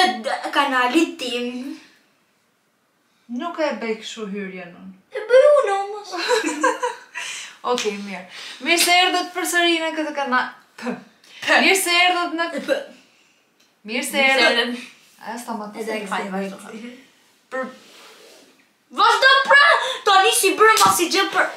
kanalit tim. Nuk e bëj kështu hyrjen unë. E bëj unë, mos. Okej, mirë. Mirë se erdhët përsëri në këtë kanal. Mirë se erdhët në... Mirë se erdhët... Ajo s'ta më të se për... Vazhdo pra! Tani si bërë ma si gjë për...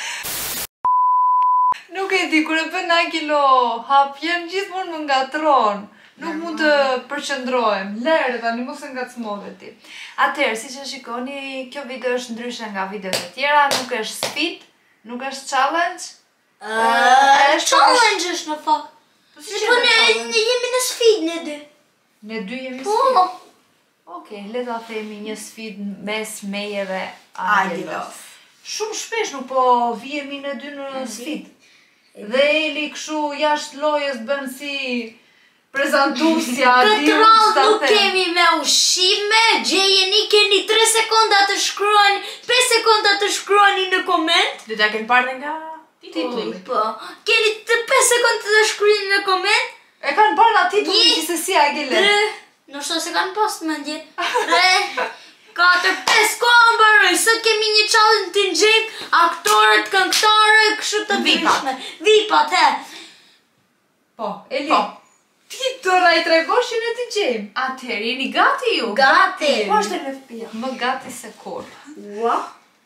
Nuk e di, kur e bën Agilo hapjen, gjithmonë më ngatron. Nuk mund të përqëndrohem. Lere tani, mos e ngacmove ti. Atëherë, si që shikoni, kjo video është ndryshe nga videot e tjera, nuk është sfid, nuk është challenge. Challenge është në fakt. Po ne jemi në sfid ne dy. Ne dy jemi sfid? Okej, le ta themi një sfid mes meje dhe Agilos. Shumë shpesh nuk po vijemi në dy në sfid. Dhe Eli këshu jashtë lojës bën si prezantusja. Këtë rallë nuk kemi me ushime, gjejeni keni 3 sekonda të shkruani, 5 sekonda të shkruani në koment. Do t'ja keni parë nga titulli. Po, keni 5 sekonda të shkruani në koment. E kanë parë nga titulli që si Agile. 3, nështë se kanë pas të mendje. 3, 4, 5, kombërëj, sot kemi një challenge të nxejmë aktorët, këngëtarë, kështu të ndryshme. Vipat, he. Po, Eli, ti do na i tregosh që ne të gjejmë. Atëherë, jeni gati ju? Gati. Po është e lefpia. Më gati se kur. Ua.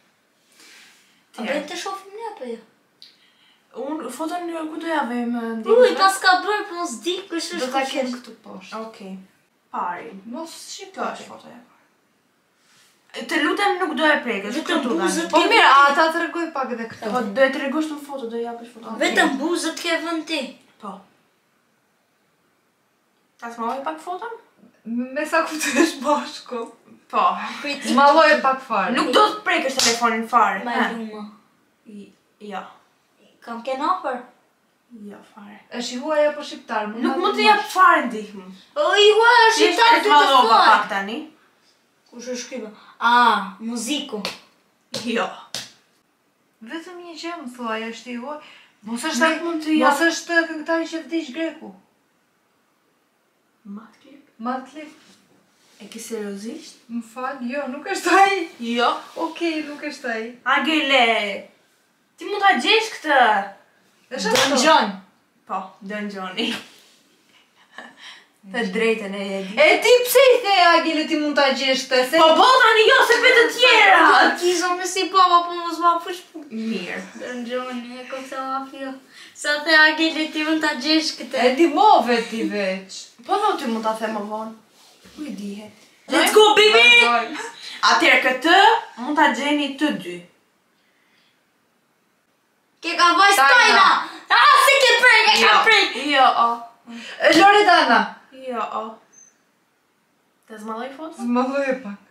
A bëjmë të shofim ne apo jo? Unë foton ku do ja vëjmë Uj, pas ka bërë, po s'di kush është Do ta kush kem është. këtu poshtë. Okej. Pari. Mos Kjo shiko. është fotoja. Të lutem nuk do e prekësh. Vetëm këtu tani. buzët Po ke mirë, vënd ti. ata tregoj pak edhe këtu. Po do e tregosh në foto, do japësh foto. Vetëm buzët ke vënd ti. Po. Ta smalloj pak foton? Me sa kuptohesh bashku. Po. Malloj pak fare. Nuk do të prekësh telefonin fare. Ma luma. Jo. Kam kenapër. Jo, fare. E shihuaj apo shqiptar? Nuk mund të jap fare ndihmë. O, i hua, është i Thjesht e të smallova fare. pak tani. Kush është shkryba? A, muziku. Jo. Vetëm një gjë më thuaj, është i huaj. Mos Nuk mund të jap. Mos është këngëtari që vdiq greku. Matklip? Matklip, E ke seriozisht? më fal, jo, nuk është ai. Jo. Okej, nuk është ai. Agile. Ti mund ta gjesh këtë. Është Don ashtu. John. Po, Don Johnny. Të drejtën e di. E ti pse i the Agile ti mund ta gjesh këtë? Se Po tani jo se për të tjera. Kizo me si papa, po mos ma fush. Mirë. Don John, e ko këta mafio. Sa the Agile ti mund ta gjesh këtë. e ndihmove ti veç. Po do ti mund ta them më vonë. Ku i dihet? Let's go, baby! Vazhdojmë. Atëherë këtë mund ta gjeni të dy. Ke ka vajzë Tajna! Ah, se ke prej, ke ka prej! Jo, o. Loredana. Jo, o. Të zmalloj foto? Zmalloj pak.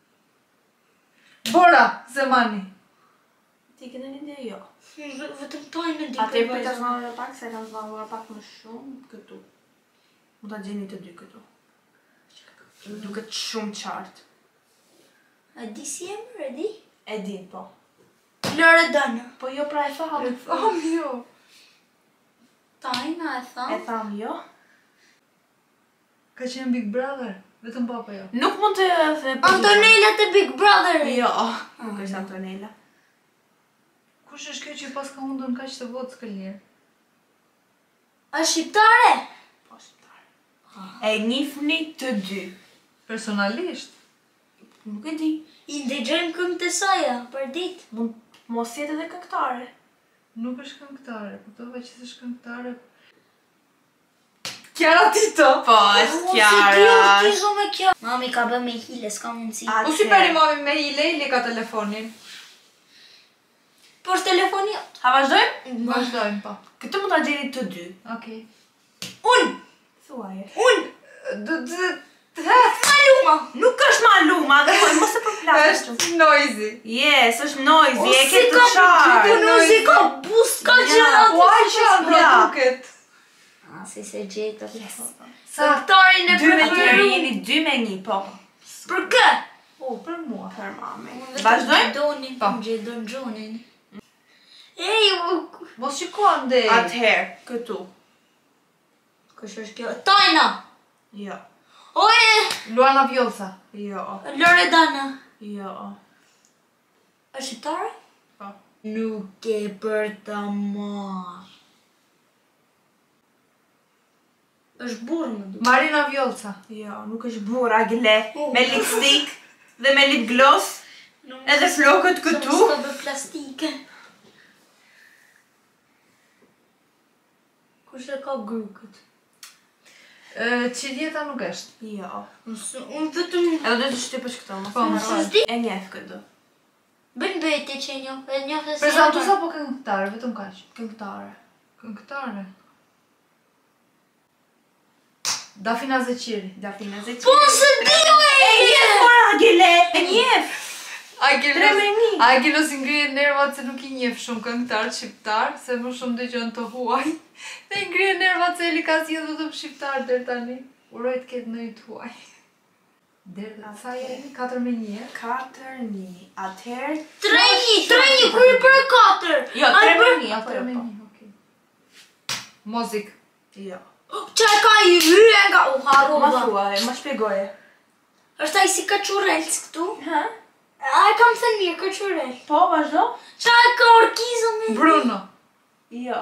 Bora Zemani. Ti ke ndonjë ide? Jo. Vetëm Tajna di Atëherë për të vajzë. zmalloj pak, se kam zmalluar pak më shumë këtu. Mund ta gjeni të dy këtu. Duket shumë qartë. A di si emër, e di? E di, po. Loredana. Po jo pra e tham. Jo. Tajna e E tham. tham jo. Ka qenë Big Brother? Vetëm papa jo. Nuk mund të the Antonella te Big Brother. Jo, nuk është Antonella. Kush është kjo që pas ka hundën kaq të votë s'këllir? A shqiptare? Po shqiptar. E njihni të dy. Personalisht? Nuk e di. I ndëgjojmë këngë të saja për ditë. Mund mos jetë edhe këngëtare. Nuk është këngëtare, kuptova që s'është këngëtare. Kiara Tito. Po, është Si Kiara. ti kizo me kjo. Mami ka bë me hile, s'ka mundësi. Po si pari mami me Ile ka telefonin? Po është telefoni. Ha vazhdojmë? Vazhdojmë po. Këtë mund ta gjeni të dy. Okej. Unë! Thuaje. Maluma! Nuk është maluma, dhe mos e përplasësh. Është noisy. Yes, është noisy, e ke si të ka qartë. Unë ka bus, ka gjëra. Po ai që pra Ja. duket. A, si se gjejtë atë foto. Sa Këngëtarin e 2 me 2, preferuar. jeni 2 me 1, po. Për kë? për mua. Për mami. Vazhdojmë? Vazhdojmë? Po. Gjej Don Johnin. Ej, Mos shikon ndej. Atëherë, këtu. kush është kjo? Tajna! Jo. Oje! Luana Vjollca. Jo. Loredana. Jo. Është shqiptare? Po. Nuk e për të marrë. Është burë më duke. Marina Vjollca. Jo, nuk është burr agle. Me lipstick dhe me lip gloss. Edhe flokët këtu. S'ka bë plastike. Kush e ka grukët? Qiljeta nuk është. Jo. Unë vetëm... Edhe do të shtypësh këto, mos Po, e mos harroj. E njeh këtë. Bën beti që e njoh se... Prezantues apo këngëtare, vetëm kaq. Këngëtare. Këngëtare. Dafina Zeqiri. Dafina Zeqiri. Po së dio e njeh por agle. E njeh. Agilos i ngrihet nervat se nuk i njeh shumë këngëtar shqiptar, se më shumë dëgjon të huaj. Dhe i ngrihet nervat se Eli ka zgjedhur vetëm shqiptar deri tani. Uroj të ketë ndonjë të huaj. Deri sa jeni 4-1. 4-1. Atëherë 3-1, 3-1, kur i për 4. Jo, 3-1, atëherë po. Okej. Mozik. Jo. Çaj ka i hyen nga u Ma harrova. thuaj, ma shpjegoje. Është ai si kaçurelc këtu? Ha? Ai kam thënë mirë kaçurel. Po, vazhdo? Çaj ka orkizë me. Bruno. Jo.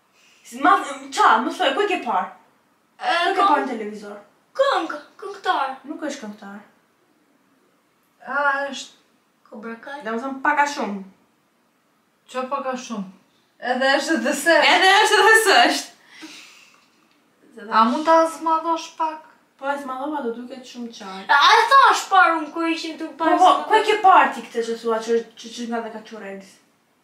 Më thuaj, ku e ke parë? Ku e ke parë në televizor? Këngëtar. Nuk është këngëtar. Është Cobra Kai. Dhe më thëmë paka shumë. që pa ka shumë. Edhe është dhe se. Edhe është dhe s'është. A mund ta zmadhosh pak? Po e s'madhova do duket shumë qartë. A e thash parun kur ishim të parë. Po, ku e ke parë ti këtë që thua që nga dhe ka qurelës?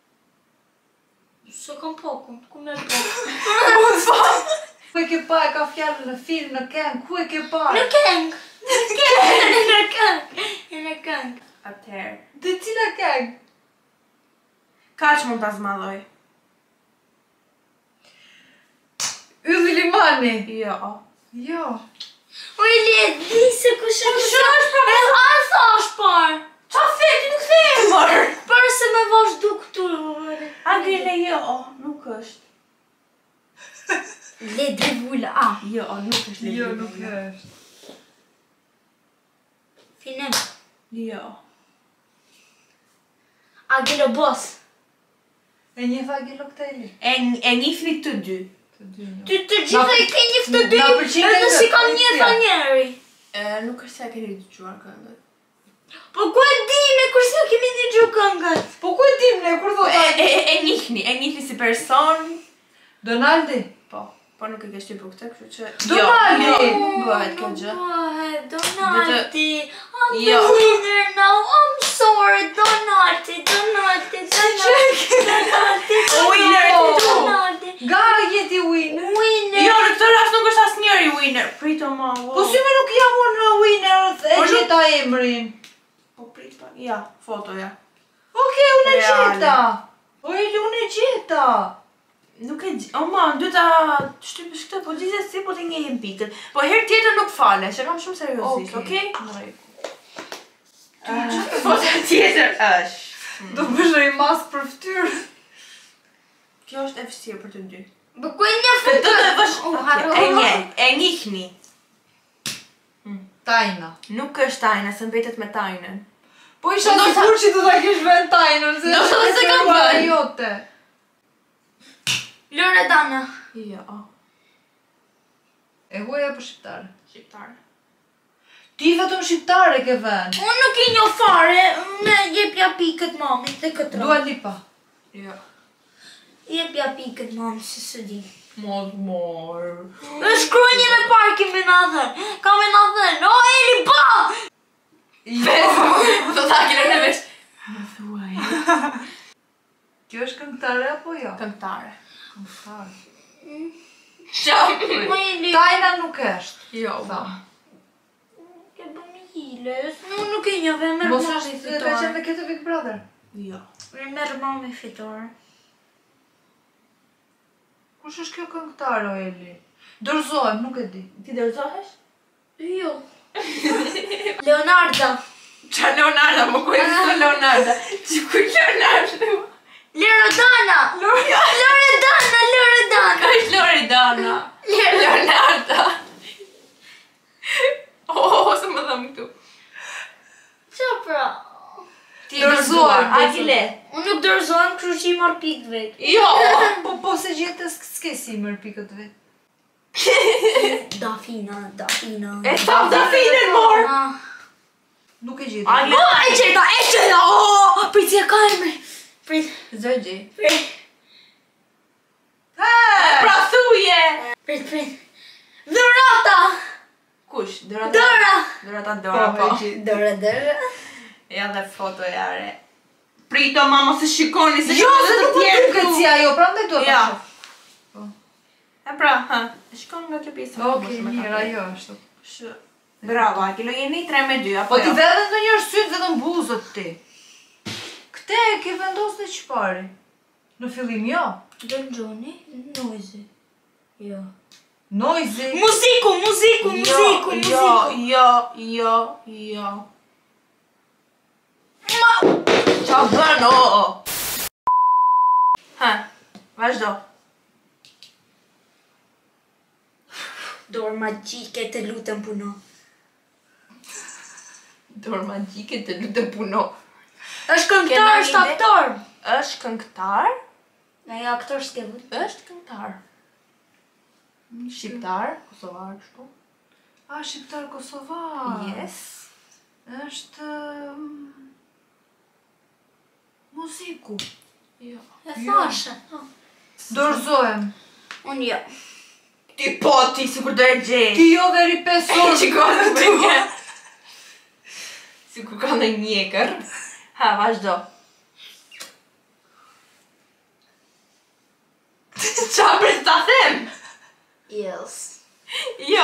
Se kam pokun, ku me po. Ku e ke pa, e ka fjallë në film, në këngë, ku e ke pa? Në këng. Në këng. Atëherë. Dhe cila këngë? Kaq mund ta zmadhoj. Ylli Limani. Jo. Jo. O i le, di se kush e kush është për me. A thash par. Qa the, ti nuk the e mërë? Për se me vazhdu këtu. Agjele jo, nuk është. Le drivula, a. Jo, nuk është Jo, Lady nuk Gaga. është. Finem. Jo. Agilo boss. E një fagi Lokteli. E njifni të dy. Të dy një. Ty të gjitha i ke njëftë të dy. Na pëlqen Edhe si kam këngët, një tha njeri. Nuk është se e keni dëgjuar këngët. Po ku e di me kur s'ja kemi një gju këngët. Po ku e dim ne, kur do ta... E njihni si person. Donaldi. Po nuk e ke shtypur këtë, kështu që... Donaldi! Jo, nuk bëhet kjo gjë. Bëhet, Donaldi. I'm the Jo. winner now, I'm sorry, Donaldi. Donaldi. Winner ti tu. Donaldi. Ga jeti winner. Winner. Jo, në këtë rast nuk është asë njeri winner. Prito ma, Po si me nuk jam unë në winner e Po, gjeta emrin. Po prit pa. Ja, fotoja. Okej, unë e Reale. gjeta. O Eli, unë e gjeta. Nuk e gjë... O ma, du ta shtypësh këtë, po gjithsesi po t'i njehim pikët. Po herë tjetër nuk fale, që kam shumë seriozisht, okej? Foto tjetër është. Do bësh një mask për fytyrë. Kjo është e vështirë për të dy. Po ku e një Këtë fëtë? të vësh... E njihni. Tajna. Nuk është tajna, se mbetet me tajnën. Po isha Do sigur që do ta kesh vend tajnën. Do të se kam vënë. Jote. Loredana. Jo. E huaja për shqiptare. Shqiptar. Ti vetëm shqiptare ke vend. Unë nuk i njoh fare, unë jepja pikët mamit dhe këtë Dua Lipa. Jo. Jepja pikët mamit se së di. Mos morë. Në shkruajnjën e parkin me na thënë. Ka me na thënë, o Eli ba! Do ta kile në vesh. Më thuaj. Kjo është këngëtare apo jo? Këngëtare. Këngëtare. Qam. O Eli. Tajna nuk është. Jo, Tha. Ke bëmi hiles, nuk e njoh, e merë Mos mami është ka qenë fitore. me këtë Big Brother. Jo. E merë mami fitore. Kush është kjo këngëtare o Eli? Dorëzohem, nuk e di. Ti dorëzohesh? Jo. Leonarda. Qa Leonarda, më ku e kështë Leonarda? Që ku Leonarda? Loredana. Loredana, Loredana. Ka është Loredana. Leonarda. O, Agile. Unë nuk dorëzohem, kështu që I marr pikë vet. Jo, po se gjetës s'ke si mërë pikët vet. Dafina. E tham Dafinën mor. Nuk e gjeta. E gjeta! Prit si e ka emri. Prit. Zëgji. Prit. Pra thuje! Prit. Dhurata! Kush? Dora! Dora po. Dora. Ja dhe foto jare. Prito mama se shikoni se Jo, se nuk tjerë më duket si ajo, prandaj do ta shoh. E pra, shikon nga kjo pjesë. Okej, mirë, ajo është. Bravo, Akilo, jeni 3-2, apo Po ti vedhe ndonjëherë syt vetëm buzët ti. Këte e ke vendosur çfarë? Në fillim jo. Don Johnny, Noisy. Jo. Noisy. Muziku. Jo. Qa bën, vazhdo. Dorë magjike të lutem puno. Dorë magjike të lutem puno. Është këngëtar, është aktor. Është këngëtar? Ai aktor s'ke vë. Është këngëtar. Shqiptar, kosovar kështu. Shqiptar kosovar. Yes. Është muziku. Jo. E thashe. Dorëzohem. Unë jo. Ti sikur do e gjej. Ti jo veri 5 orë. Shikon të një. Sikur ka në njekër. Vazhdo. Qa për ta them? Yes. Jo.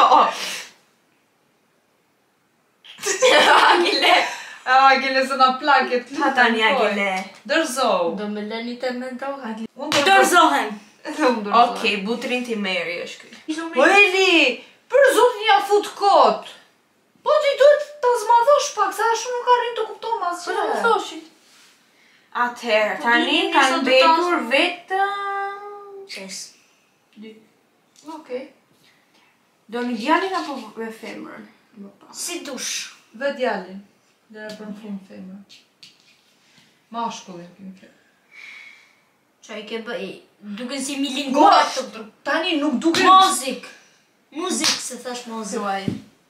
Agile se na plaket. Tani Agile. Dorëzohu. Do me lëni të mendoj. Unë Dorëzohem. Okej, butrin ti meri është ky. Po Eli, për zotin ja fut kot. Po ti duhet ta zmadhosh pak, sa ashtu nuk arrin të kupton asgjë. Po të thoshit. Atëherë, tani Po, kanë nisë të mbetur vetëm 6. 2. Okej. Do një djalin apo me femrën? Si dush. Dhe djalin. Dera për në fund femër. Mashkullin kemi fjalë. Qa I ke bëj? Duken si milinguat të Tani nuk duket. Muzik, se thash muzik. Thuaj.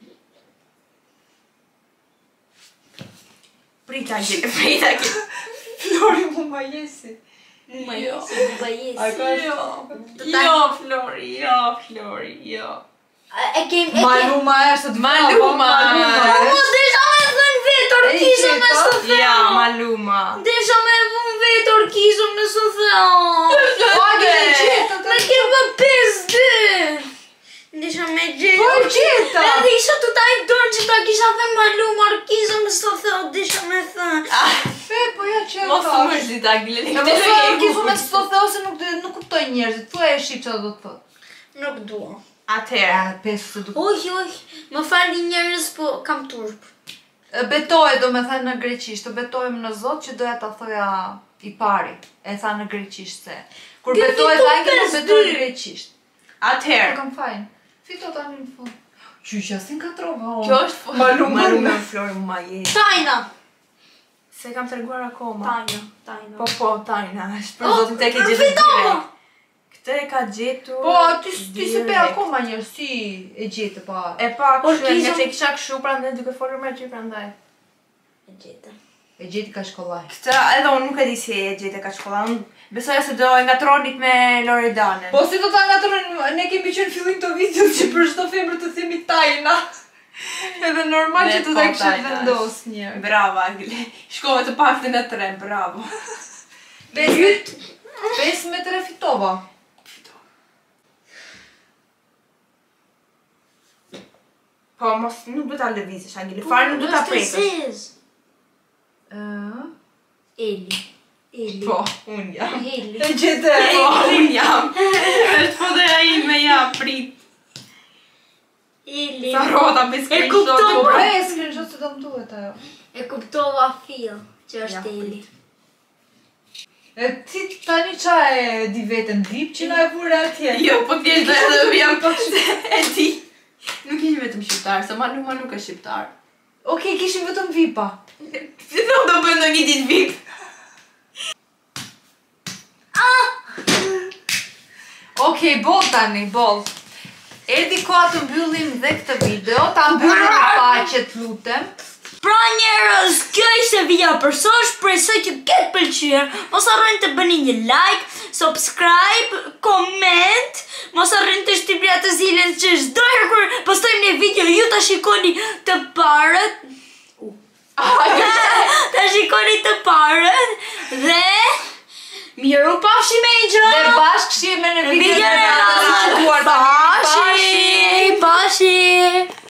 Prita Agile. Flori mu ma jesi. Më jesi, më bajesi. A ka Jo, Flori, jo. E kem... Maluma është të Maluma. Desha me thënë vetë orkizëm me së thë. Ja, Maluma. Desha me vën vetë orkizëm me së thë. Me ke vë 5-2. Desha me gjithë. Po e gjeta. Edhe isha të taj dorën që ta kisha dhe Maluma orkizëm me së thë. Desha me thënë. Po ja që e Mos thash. më është dita Agile. E mos e orkizu me së thë ose nuk kuptoj njerëzit. Thua e shqip që do të thot. Nuk dua. Atëherë. Pesë se duke. Oj, më fali njerëz, po kam turp. Betoje do me thënë në greqisht, të betojem në Zot që doja ta thoja I pari. E tha në greqisht se. Kur betoje ta angel, nuk betoje në greqisht. Po Atëherë. kam fajn. Fito tani në fund. Qyqja si nga trova. Kjo është Maluma Flori më jetë. Tajna. Se kam treguar akoma. Tajna. Po, Tajna. Është për zotin te ke gjetur direkt. Këtë e ka gjetur. Po, ti si pe akoma njerë, si e gjete pa. E pa kështu, Orkizëm. nga që kisha kështu prandaj duke folur me ty prandaj. E gjeta. E gjeti ka shkollaj. Këtë edhe unë nuk e di si e gjete ka shkolla. Unë besoja se do e ngatronit me Loredanën. Po si do ta ngatronin, ne kemi qenë fillim të videos që për çdo femër të themi Tajna. Edhe normal që të ta kishe vendos një. Bravo, Agile. Shkove të paktën e 3, bravo. 5 metre fitova. Po, mos nuk du ta lëvizësh, Agile. Fare nuk du ta prekësh. Eli. Po, unë jam. Eli. E gjete. Po, unë jam. Është fotoja ime, ja, prit. Eli. Sa rota me screenshot. kuptova. Po e screenshot se do më duhet ajo. E kuptova fillë që është Eli. E ti tani qa e di vetën vip që na e vure atje? Jo, po thjesht do edhe jam po e di. Nuk ishim vetëm shqiptar, se Maluma nuk është shqiptar. Okej, kishim vetëm vipa. Si do bëjmë në një ditë vip? Okej, boll tani, boll. Erdhi koha të mbyllim dhe këtë video, ta mbyllim me faqet, lutem. Pra njerëz, kjo ishte video për sot, shpresoj që ketë pëlqyer. Mos harroni të bëni një like, subscribe, comment. Mos harroni të shtypni atë zilën që çdo herë kur postojmë një video ju ta shikoni të parët. Ta shikoni të parët dhe miru pafshim Angel. Dhe bashkë shihemi në video e radhës. Pashi.